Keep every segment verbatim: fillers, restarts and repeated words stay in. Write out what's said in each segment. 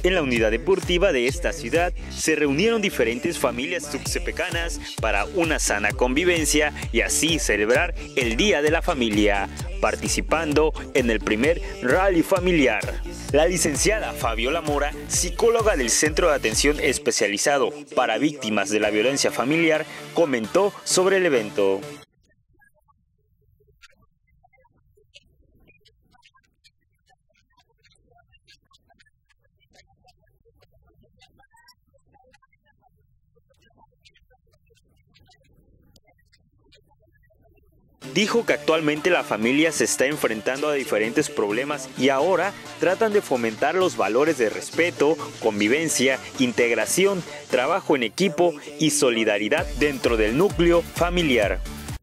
En la unidad deportiva de esta ciudad se reunieron diferentes familias tuxtepecanas para una sana convivencia y así celebrar el Día de la Familia, participando en el primer rally familiar. La licenciada Fabiola Mora, psicóloga del Centro de Atención Especializado para Víctimas de la Violencia Familiar, comentó sobre el evento. Dijo que actualmente la familia se está enfrentando a diferentes problemas y ahora tratan de fomentar los valores de respeto, convivencia, integración, trabajo en equipo y solidaridad dentro del núcleo familiar.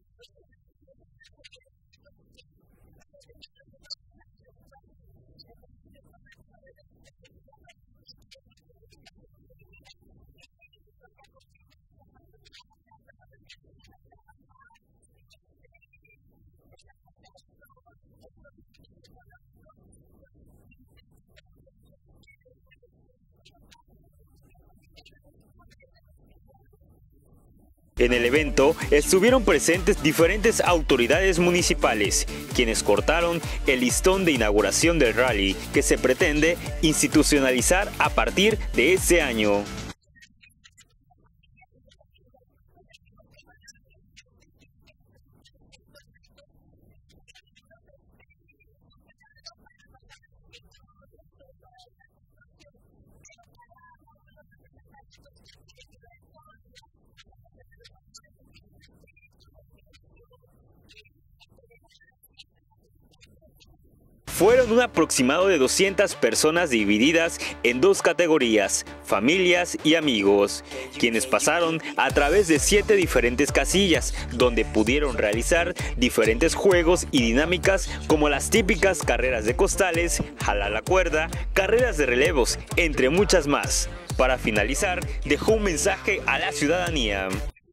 En el evento estuvieron presentes diferentes autoridades municipales, quienes cortaron el listón de inauguración del rally que se pretende institucionalizar a partir de este año. Fueron un aproximado de doscientas personas divididas en dos categorías, familias y amigos, quienes pasaron a través de siete diferentes casillas, donde pudieron realizar diferentes juegos y dinámicas como las típicas carreras de costales, jalar la cuerda, carreras de relevos, entre muchas más. Para finalizar, dejó un mensaje a la ciudadanía.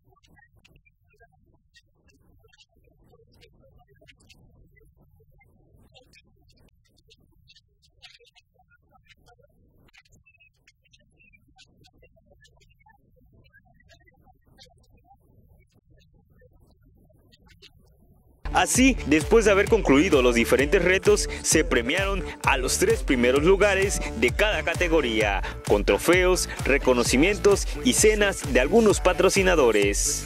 Así, después de haber concluido los diferentes retos, se premiaron a los tres primeros lugares de cada categoría, con trofeos, reconocimientos y cenas de algunos patrocinadores.